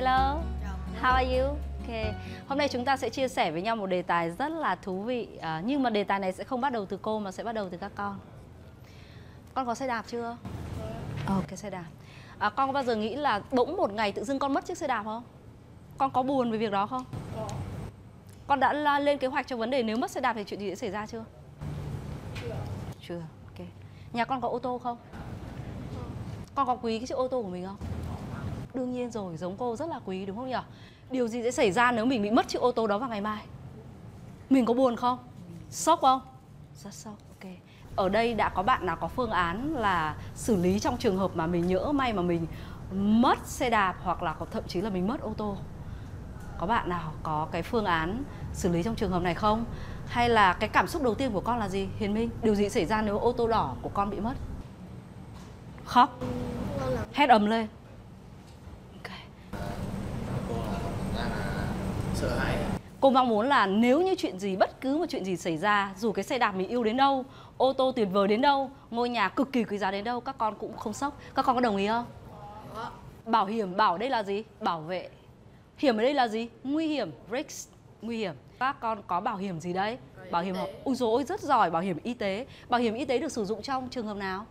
Hello, how are you? Okay. Hôm nay chúng ta sẽ chia sẻ với nhau một đề tài rất là thú vị, nhưng mà đề tài này sẽ không bắt đầu từ cô mà sẽ bắt đầu từ các con. Con có xe đạp chưa? Ok, xe đạp. Con có bao giờ nghĩ là bỗng một ngày tự dưng con mất chiếc xe đạp không? Con có buồn về việc đó không? Con đã lên kế hoạch cho vấn đề nếu mất xe đạp thì chuyện gì sẽ xảy ra chưa? Chưa. Ok. Nhà con có ô tô không? Con có quý cái chiếc ô tô của mình không? Đương nhiên rồi, giống cô rất là quý đúng không nhỉ? Điều gì sẽ xảy ra nếu mình bị mất chiếc ô tô đó vào ngày mai? Mình có buồn không? Sốc không? Rất sốc, ok. Ở đây đã có bạn nào có phương án là xử lý trong trường hợp mà mình nhỡ may mà mình mất xe đạp hoặc là thậm chí là mình mất ô tô? Có bạn nào có cái phương án xử lý trong trường hợp này không? Hay là cái cảm xúc đầu tiên của con là gì? Hiền Minh, điều gì xảy ra nếu ô tô đỏ của con bị mất? Khóc? Hét ầm lên? Sợ hãi. Cô mong muốn là nếu như chuyện gì, bất cứ một chuyện gì xảy ra, dù cái xe đạp mình yêu đến đâu, ô tô tuyệt vời đến đâu, ngôi nhà cực kỳ quý giá đến đâu, các con cũng không sốc. Các con có đồng ý không? Bảo hiểm, bảo đây là gì? Bảo vệ. Hiểm ở đây là gì? Nguy hiểm, risk, nguy hiểm. Các con có bảo hiểm gì đấy? Bảo hiểm, ui dồi ôi rất giỏi, bảo hiểm y tế. Bảo hiểm y tế được sử dụng trong trường hợp nào?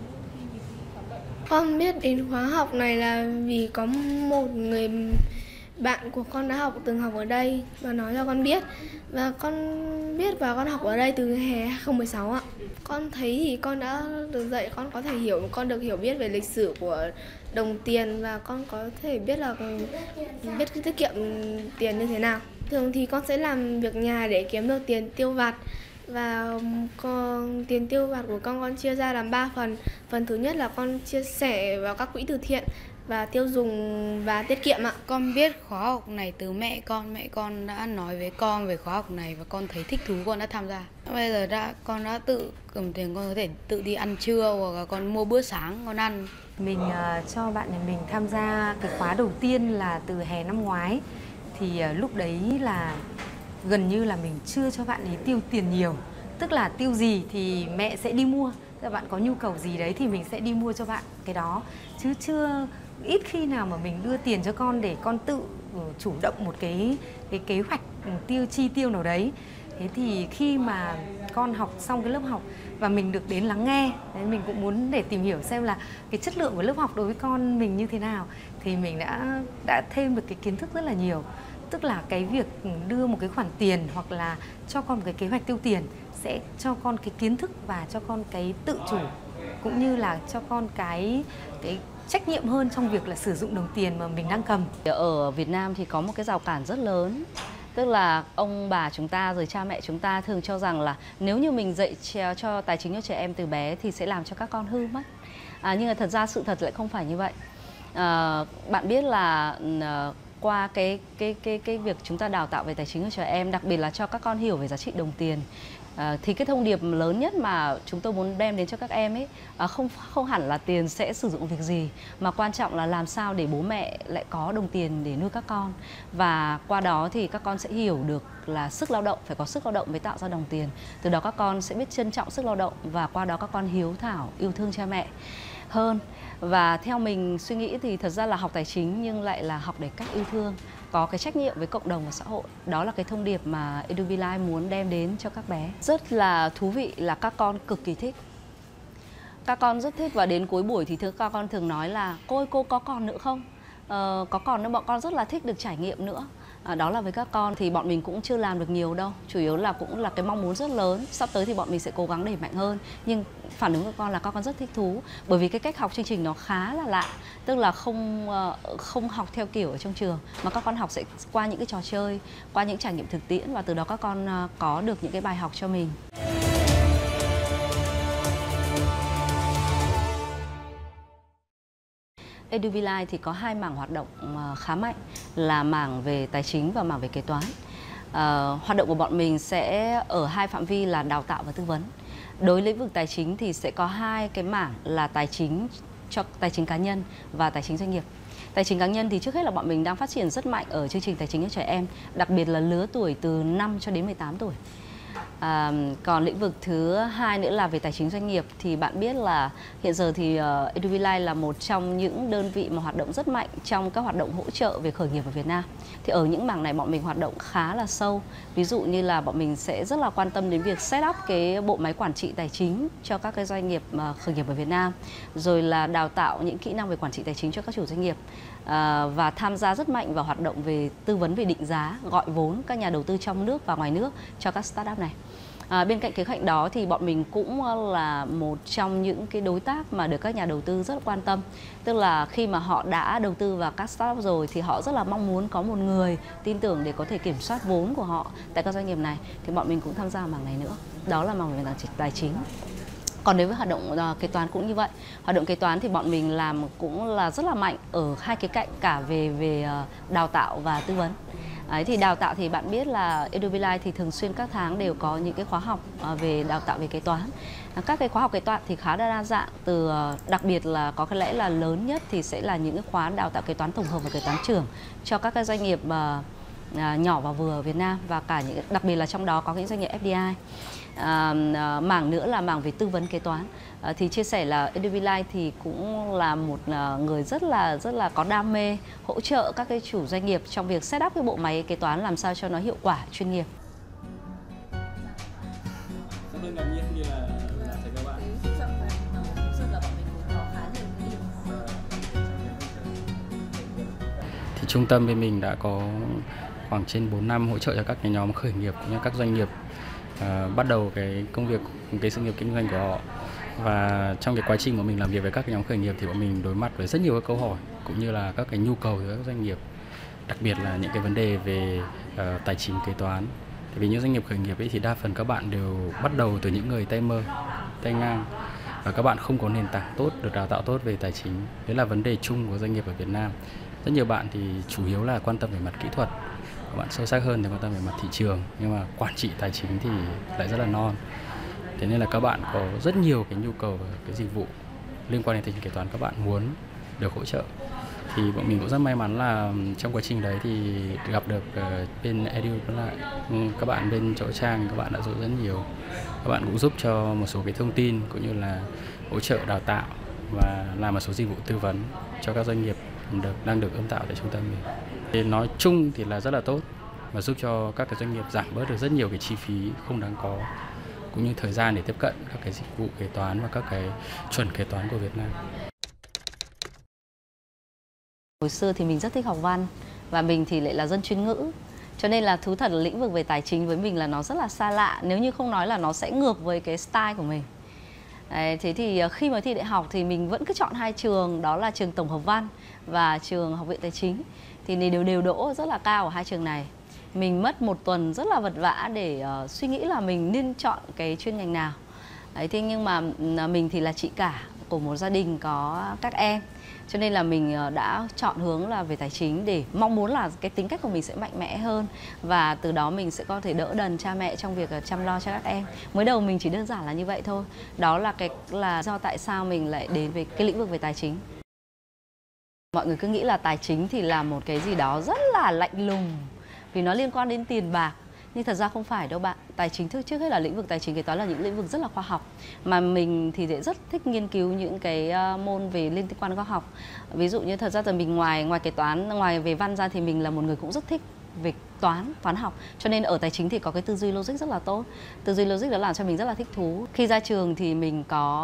Con biết đến khóa học này là vì có một người bạn của con đã từng học ở đây và nói cho con biết. Và con biết và con học ở đây từ hè 2016 ạ. Con thấy thì con đã được dạy, con có thể con được hiểu biết về lịch sử của đồng tiền và con có thể biết tiết kiệm tiền như thế nào. Thường thì con sẽ làm việc nhà để kiếm được tiền tiêu vặt. Và tiền tiêu vặt của con chia ra làm 3 phần. Phần thứ nhất là con chia sẻ vào các quỹ từ thiện và tiêu dùng và tiết kiệm ạ. Con biết khóa học này từ mẹ con đã nói với con về khóa học này và con thấy thích thú, con đã tham gia. Bây giờ con đã tự cầm tiền, con có thể tự đi ăn trưa hoặc là con mua bữa sáng con ăn. Mình cho bạn nhà mình tham gia cái khóa đầu tiên là từ hè năm ngoái. Thì lúc đấy là gần như là mình chưa cho bạn ấy tiêu tiền nhiều. Tức là tiêu gì thì mẹ sẽ đi mua. Tức là bạn có nhu cầu gì đấy thì mình sẽ đi mua cho bạn cái đó. Chứ ít khi nào mà mình đưa tiền cho con để con tự chủ động một cái kế hoạch chi tiêu nào đấy. Thế thì khi mà con học xong cái lớp học và mình được đến lắng nghe, đấy, mình cũng muốn để tìm hiểu xem là cái chất lượng của lớp học đối với con mình như thế nào, thì mình đã thêm được cái kiến thức rất là nhiều. Tức là cái việc đưa một cái khoản tiền hoặc là cho con một cái kế hoạch tiêu tiền sẽ cho con cái kiến thức và cho con cái tự chủ, cũng như là cho con cái trách nhiệm hơn trong việc là sử dụng đồng tiền mà mình đang cầm. Ở Việt Nam thì có một cái rào cản rất lớn. Tức là ông bà chúng ta rồi cha mẹ chúng ta thường cho rằng là nếu như mình dạy cho tài chính cho trẻ em từ bé thì sẽ làm cho các con hư mất. Nhưng mà thật ra sự thật lại không phải như vậy. Bạn biết là qua cái việc chúng ta đào tạo về tài chính cho trẻ em, đặc biệt là cho các con hiểu về giá trị đồng tiền, thì cái thông điệp lớn nhất mà chúng tôi muốn đem đến cho các em ấy không hẳn là tiền sẽ sử dụng việc gì, mà quan trọng là làm sao để bố mẹ lại có đồng tiền để nuôi các con. Và qua đó thì các con sẽ hiểu được là sức lao động, phải có sức lao động mới tạo ra đồng tiền. Từ đó các con sẽ biết trân trọng sức lao động và qua đó các con hiếu thảo, yêu thương cha mẹ hơn. Và theo mình suy nghĩ thì thật ra là học tài chính nhưng lại là học để cách yêu thương, có cái trách nhiệm với cộng đồng và xã hội. Đó là cái thông điệp mà EduVLife muốn đem đến cho các bé. Rất là thú vị là các con cực kỳ thích. Các con rất thích và đến cuối buổi thì các con thường nói là cô ơi, cô có còn nữa không? Có còn nữa, bọn con rất là thích được trải nghiệm nữa. Đó là với các con thì bọn mình cũng chưa làm được nhiều đâu. Chủ yếu là cũng là cái mong muốn rất lớn. Sắp tới thì bọn mình sẽ cố gắng đẩy mạnh hơn. Nhưng phản ứng của con là các con rất thích thú. Bởi vì cái cách học chương trình nó khá là lạ. Tức là không học theo kiểu ở trong trường, mà các con học sẽ qua những cái trò chơi, qua những trải nghiệm thực tiễn, và từ đó các con có được những cái bài học cho mình. EduVLife thì có 2 mảng hoạt động khá mạnh, là mảng về tài chính và mảng về kế toán. Hoạt động của bọn mình sẽ ở 2 phạm vi là đào tạo và tư vấn. Đối lĩnh vực tài chính thì sẽ có 2 cái mảng là tài chính cá nhân và tài chính doanh nghiệp. Tài chính cá nhân thì trước hết là bọn mình đang phát triển rất mạnh ở chương trình tài chính cho trẻ em, đặc biệt là lứa tuổi từ 5 cho đến 18 tuổi. Còn lĩnh vực thứ hai nữa là về tài chính doanh nghiệp, thì bạn biết là hiện giờ thì EduVLife là một trong những đơn vị mà hoạt động rất mạnh trong các hoạt động hỗ trợ về khởi nghiệp ở Việt Nam. Thì ở những mảng này bọn mình hoạt động khá là sâu. Ví dụ như là bọn mình sẽ rất là quan tâm đến việc set up cái bộ máy quản trị tài chính cho các cái doanh nghiệp khởi nghiệp ở Việt Nam, rồi là đào tạo những kỹ năng về quản trị tài chính cho các chủ doanh nghiệp, và tham gia rất mạnh vào hoạt động về tư vấn về định giá, gọi vốn các nhà đầu tư trong nước và ngoài nước cho các startup này. Bên cạnh kế hoạch đó thì bọn mình cũng là một trong những cái đối tác mà được các nhà đầu tư rất quan tâm. Tức là khi mà họ đã đầu tư vào các startup rồi thì họ rất là mong muốn có một người tin tưởng để có thể kiểm soát vốn của họ tại các doanh nghiệp này. Thì bọn mình cũng tham gia mảng này nữa. Đó là mảng về tài chính. Còn đối với hoạt động kế toán cũng như vậy. Hoạt động kế toán thì bọn mình làm cũng là rất là mạnh ở hai cái cạnh, cả về đào tạo và tư vấn. Đấy, thì đào tạo thì bạn biết là EduVLife thì thường xuyên các tháng đều có những cái khóa học về đào tạo về kế toán. Các cái khóa học kế toán thì khá đa dạng, từ đặc biệt là có cái lẽ là lớn nhất thì sẽ là những cái khóa đào tạo kế toán tổng hợp và kế toán trưởng cho các cái doanh nghiệp nhỏ và vừa ở Việt Nam, và cả những đặc biệt là trong đó có những doanh nghiệp FDI. Mảng nữa là mảng về tư vấn kế toán. Thì chia sẻ là EduVLife thì cũng là một người rất là có đam mê hỗ trợ các cái chủ doanh nghiệp trong việc set up cái bộ máy kế toán làm sao cho nó hiệu quả, chuyên nghiệp. Thì trung tâm bên mình đã có khoảng trên 4 năm hỗ trợ cho các cái nhóm khởi nghiệp cũng như các doanh nghiệp bắt đầu cái công việc, cái sự nghiệp kinh doanh của họ. Và trong cái quá trình mà mình làm việc với các cái nhóm khởi nghiệp thì bọn mình đối mặt với rất nhiều các câu hỏi cũng như là các cái nhu cầu của các doanh nghiệp, đặc biệt là những cái vấn đề về tài chính kế toán. Vì những doanh nghiệp khởi nghiệp ấy thì đa phần các bạn đều bắt đầu từ những người tay mơ, tay ngang, và các bạn không có nền tảng tốt, được đào tạo tốt về tài chính. Đấy là vấn đề chung của doanh nghiệp ở Việt Nam. Rất nhiều bạn thì chủ yếu là quan tâm về mặt kỹ thuật, các bạn sâu sắc hơn thì quan tâm về mặt thị trường, nhưng mà quản trị tài chính thì lại rất là non. Thế nên là các bạn có rất nhiều cái nhu cầu và cái dịch vụ liên quan đến tài chính kế toán các bạn muốn được hỗ trợ. Thì bọn mình cũng rất may mắn là trong quá trình đấy thì gặp được bên EduVLife, các bạn bên chỗ Trang, các bạn đã giúp rất nhiều. Các bạn cũng giúp cho một số cái thông tin cũng như là hỗ trợ đào tạo và làm một số dịch vụ tư vấn cho các doanh nghiệp đang được ươm tạo tại trung tâm mình. Thì nói chung thì là rất là tốt và giúp cho các cái doanh nghiệp giảm bớt được rất nhiều cái chi phí không đáng có, cũng như thời gian để tiếp cận các cái dịch vụ kế toán và các cái chuẩn kế toán của Việt Nam. Hồi xưa thì mình rất thích học văn và mình thì lại là dân chuyên ngữ, cho nên là thú thật là lĩnh vực về tài chính với mình là nó rất là xa lạ, nếu như không nói là nó sẽ ngược với cái style của mình. Đấy, thế thì khi mà thi đại học thì mình vẫn cứ chọn hai trường, đó là trường Tổng hợp Văn và trường Học viện Tài chính. Thì đều đỗ rất là cao ở hai trường này. Mình mất một tuần rất là vật vã để suy nghĩ là mình nên chọn cái chuyên ngành nào. Đấy, thế nhưng mà mình thì là chị cả của một gia đình có các em, cho nên là mình đã chọn hướng là về tài chính để mong muốn là cái tính cách của mình sẽ mạnh mẽ hơn, và từ đó mình sẽ có thể đỡ đần cha mẹ trong việc chăm lo cho các em. Mới đầu mình chỉ đơn giản là như vậy thôi. Đó là do tại sao mình lại đến với cái lĩnh vực về tài chính. Mọi người cứ nghĩ là tài chính thì là một cái gì đó rất là lạnh lùng vì nó liên quan đến tiền bạc. Nhưng thật ra không phải đâu bạn. Tài chính trước hết là lĩnh vực tài chính kế toán là những lĩnh vực rất là khoa học. Mà mình thì rất thích nghiên cứu những cái môn về liên quan đến khoa học. Ví dụ như thật ra là mình ngoài kế toán, ngoài về văn ra thì mình là một người cũng rất thích về toán học. Cho nên ở tài chính thì có cái tư duy logic rất là tốt. Tư duy logic đó làm cho mình rất là thích thú. Khi ra trường thì mình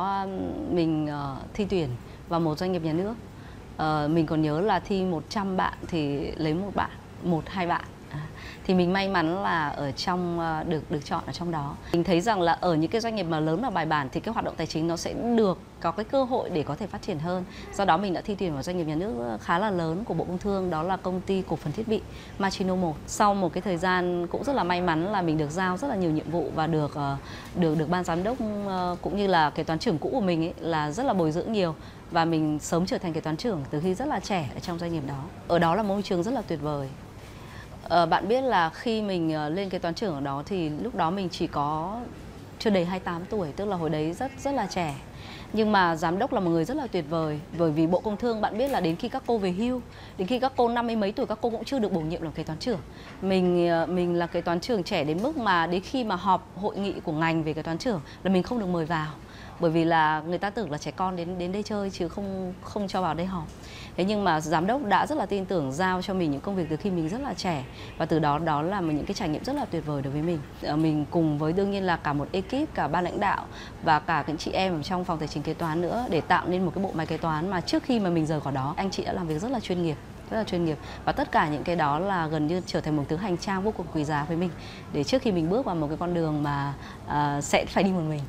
thi tuyển vào một doanh nghiệp nhà nước. Mình còn nhớ là thi 100 bạn thì lấy một hai bạn. Thì mình may mắn là ở trong được chọn ở trong đó. Mình thấy rằng là ở những cái doanh nghiệp mà lớn và bài bản thì cái hoạt động tài chính nó sẽ có cái cơ hội để có thể phát triển hơn. Do đó mình đã thi tuyển vào doanh nghiệp nhà nước khá là lớn của Bộ Công Thương, đó là công ty cổ phần thiết bị Machino 1. Sau một cái thời gian cũng rất là may mắn là mình được giao rất là nhiều nhiệm vụ và được ban giám đốc cũng như là kế toán trưởng cũ của mình ấy, là rất là bồi dưỡng nhiều, và mình sớm trở thành kế toán trưởng từ khi rất là trẻ ở trong doanh nghiệp đó. Ở đó là môi trường rất là tuyệt vời. Bạn biết là khi mình lên kế toán trưởng ở đó thì lúc đó mình chỉ có chưa đầy 28 tuổi, tức là hồi đấy rất là trẻ. Nhưng mà giám đốc là một người rất là tuyệt vời, bởi vì Bộ Công Thương bạn biết là đến khi các cô về hưu, đến khi các cô 50 mấy tuổi các cô cũng chưa được bổ nhiệm làm kế toán trưởng. Mình là kế toán trưởng trẻ đến mức mà đến khi mà họp hội nghị của ngành về kế toán trưởng là mình không được mời vào, bởi vì là người ta tưởng là trẻ con đến đây chơi chứ không cho vào đây họp. Thế nhưng mà giám đốc đã rất là tin tưởng giao cho mình những công việc từ khi mình rất là trẻ, và từ đó là những cái trải nghiệm rất là tuyệt vời đối với mình. Mình cùng với đương nhiên là cả một ekip, cả ban lãnh đạo và cả những chị em ở trong phòng tài chính kế toán nữa để tạo nên một cái bộ máy kế toán mà trước khi mà mình rời khỏi đó anh chị đã làm việc rất là chuyên nghiệp. Và tất cả những cái đó là gần như trở thành một thứ hành trang vô cùng quý giá với mình để trước khi mình bước vào một cái con đường mà sẽ phải đi một mình.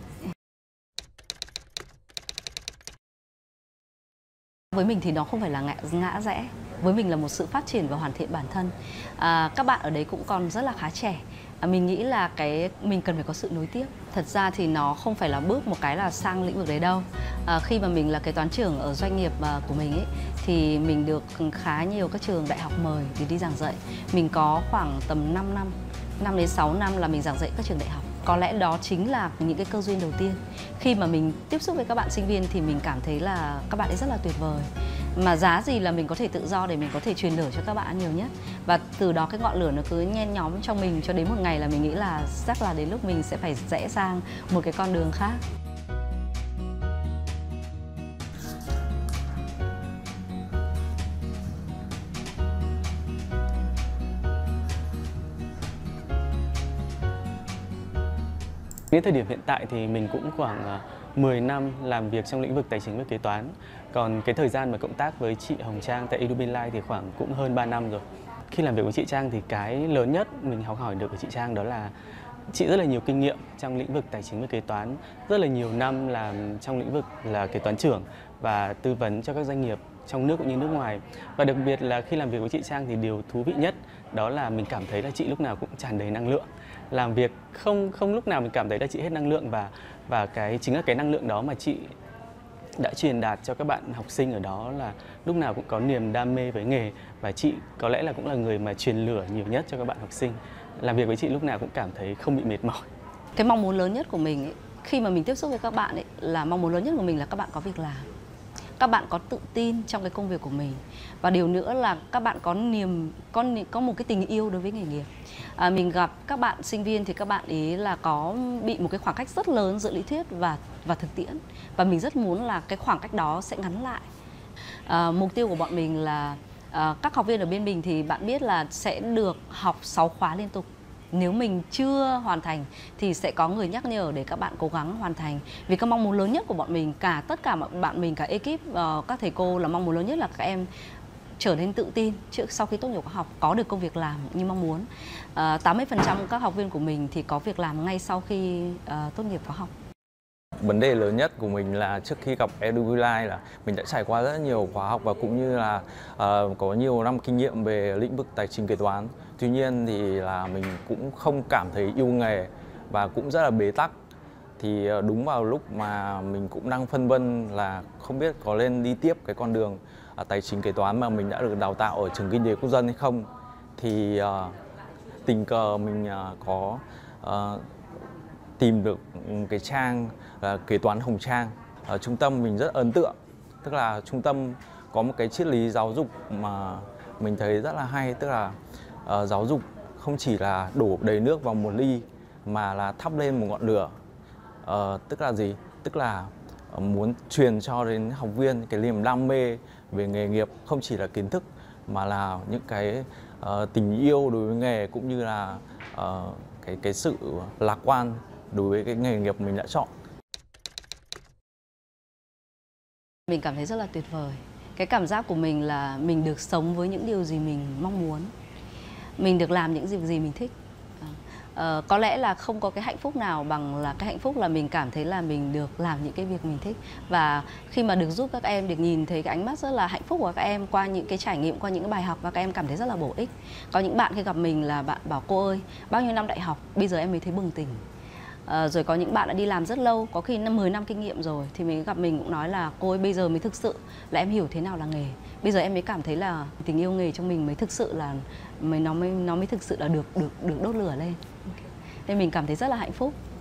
Với mình thì nó không phải là ngã rẽ, với mình là một sự phát triển và hoàn thiện bản thân. Các bạn ở đấy cũng còn rất là khá trẻ. Mình nghĩ là mình cần phải có sự nối tiếp. Thật ra thì nó không phải là bước một cái là sang lĩnh vực đấy đâu. Khi mà mình là kế toán trưởng ở doanh nghiệp của mình ấy, thì mình được khá nhiều các trường đại học mời để đi giảng dạy. Mình có khoảng tầm 5 đến 6 năm là mình giảng dạy các trường đại học. Có lẽ đó chính là những cái cơ duyên đầu tiên. Khi mà mình tiếp xúc với các bạn sinh viên thì mình cảm thấy là các bạn ấy rất là tuyệt vời. Mà giá gì là mình có thể tự do để mình có thể truyền lửa cho các bạn nhiều nhất. Và từ đó cái ngọn lửa nó cứ nhen nhóm trong mình cho đến một ngày là mình nghĩ là chắc là đến lúc mình sẽ phải rẽ sang một cái con đường khác. Đến thời điểm hiện tại thì mình cũng khoảng 10 năm làm việc trong lĩnh vực tài chính và kế toán. Còn cái thời gian mà cộng tác với chị Hồng Trang tại Edubinlife thì khoảng cũng hơn 3 năm rồi. Khi làm việc với chị Trang thì cái lớn nhất mình học hỏi được của chị Trang đó là chị rất là nhiều kinh nghiệm trong lĩnh vực tài chính và kế toán, rất là nhiều năm làm trong lĩnh vực là kế toán trưởng và tư vấn cho các doanh nghiệp trong nước cũng như nước ngoài. Và đặc biệt là khi làm việc với chị Trang thì điều thú vị nhất đó là mình cảm thấy là chị lúc nào cũng tràn đầy năng lượng. Làm việc không lúc nào mình cảm thấy là chị hết năng lượng, và chính là cái năng lượng đó mà chị đã truyền đạt cho các bạn học sinh ở đó, là lúc nào cũng có niềm đam mê với nghề, và chị có lẽ là cũng là người mà truyền lửa nhiều nhất cho các bạn học sinh. Làm việc với chị lúc nào cũng cảm thấy không bị mệt mỏi. Cái mong muốn lớn nhất của mình ấy, khi mà mình tiếp xúc với các bạn ấy, là mong muốn lớn nhất của mình là các bạn có việc làm. Các bạn có tự tin trong cái công việc của mình. Và điều nữa là các bạn có một cái tình yêu đối với nghề nghiệp. Mình gặp các bạn sinh viên thì các bạn ấy là có bị một cái khoảng cách rất lớn giữa lý thuyết và thực tiễn. Và mình rất muốn là cái khoảng cách đó sẽ ngắn lại. Mục tiêu của bọn mình là các học viên ở bên mình thì bạn biết là sẽ được học 6 khóa liên tục. Nếu mình chưa hoàn thành thì sẽ có người nhắc nhở để các bạn cố gắng hoàn thành. Vì cái mong muốn lớn nhất của bọn mình, tất cả bạn mình, cả ekip, các thầy cô là mong muốn lớn nhất là các em trở nên tự tin sau khi tốt nghiệp khóa học, có được công việc làm như mong muốn. 80% các học viên của mình thì có việc làm ngay sau khi tốt nghiệp khóa học. Vấn đề lớn nhất của mình là trước khi gặp Edubinlife là mình đã trải qua rất nhiều khóa học và cũng như là có nhiều năm kinh nghiệm về lĩnh vực tài chính kế toán. Tuy nhiên thì là mình cũng không cảm thấy yêu nghề và cũng rất là bế tắc. Thì đúng vào lúc mà mình cũng đang phân vân là không biết có nên đi tiếp cái con đường tài chính kế toán mà mình đã được đào tạo ở trường Kinh tế Quốc dân hay không, thì tình cờ mình có tìm được cái trang là kế toán Hồng Trang. Ở trung tâm mình rất ấn tượng, tức là trung tâm có một cái triết lý giáo dục mà mình thấy rất là hay, tức là giáo dục không chỉ là đổ đầy nước vào một ly mà là thắp lên một ngọn lửa. Tức là gì? Tức là muốn truyền cho đến học viên cái niềm đam mê về nghề nghiệp, không chỉ là kiến thức mà là những cái tình yêu đối với nghề, cũng như là cái sự lạc quan đối với cái nghề nghiệp mình đã chọn. Mình cảm thấy rất là tuyệt vời. Cái cảm giác của mình là mình được sống với những điều gì mình mong muốn. Mình được làm những việc gì mình thích. Có lẽ là không có cái hạnh phúc nào bằng là cái hạnh phúc là mình cảm thấy là mình được làm những cái việc mình thích. Và khi mà được giúp các em, được nhìn thấy cái ánh mắt rất là hạnh phúc của các em qua những cái trải nghiệm, qua những cái bài học, và các em cảm thấy rất là bổ ích. Có những bạn khi gặp mình là bạn bảo: cô ơi, bao nhiêu năm đại học bây giờ em mới thấy bừng tỉnh. Rồi có những bạn đã đi làm rất lâu, có khi 10 năm kinh nghiệm rồi, thì mình gặp mình cũng nói là: cô ơi, bây giờ mới thực sự là em hiểu thế nào là nghề. Bây giờ em mới cảm thấy là tình yêu nghề trong mình mới thực sự là nó mới thực sự là được đốt lửa lên. Nên mình cảm thấy rất là hạnh phúc.